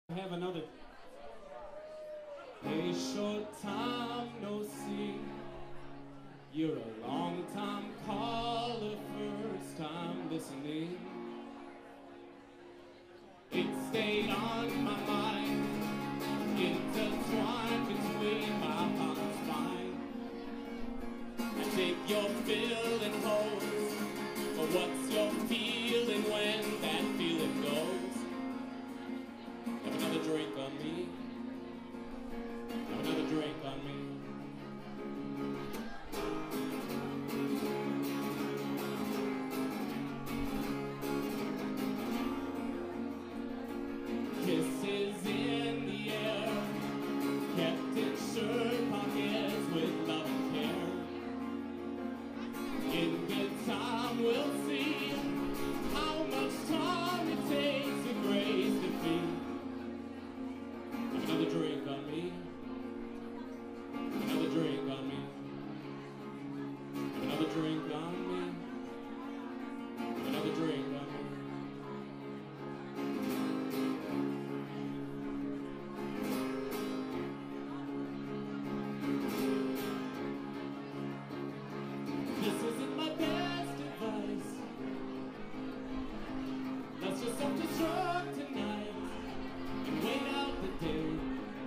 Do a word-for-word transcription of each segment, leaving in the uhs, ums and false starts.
Have another. A short time no see. You're a long time caller, first time listening. It stayed on my mind, intertwined between my heart and spine. I take your fill and holds, but what's your feeling when that feeling goes? Have another drink on me. Have another drink on me. Kisses in the air, kept in shirt pockets with love and care. In good time we'll see how much time it takes to grace defeat. Another drink on me. Another drink on me. Another drink on me. Another drink on me. This isn't my best advice. Let's just self-destruct tonight and wait out the day.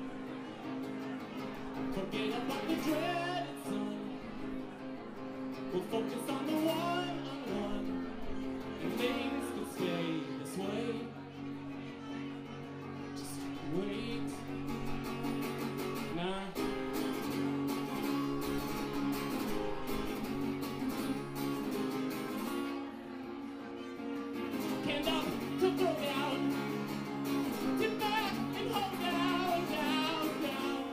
Forget about the dreaded sun. We'll focus on the one-on-one, and things can stay this way. Just wait. Nah. Can't stop to throw down. Sit back and hold down, down, down.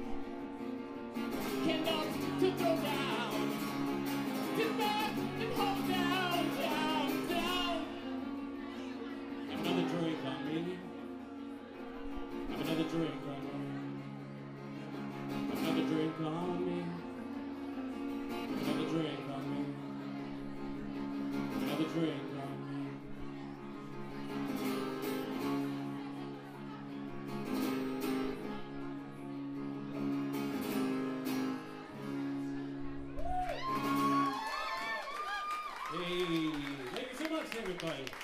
Can't stop to throw down. Sit back and hold down, down, down. Have another drink on me. Have another drink on me. Have another drink on me. Have another drink on me. Have another drink on me. Hey, thank you so much, everybody.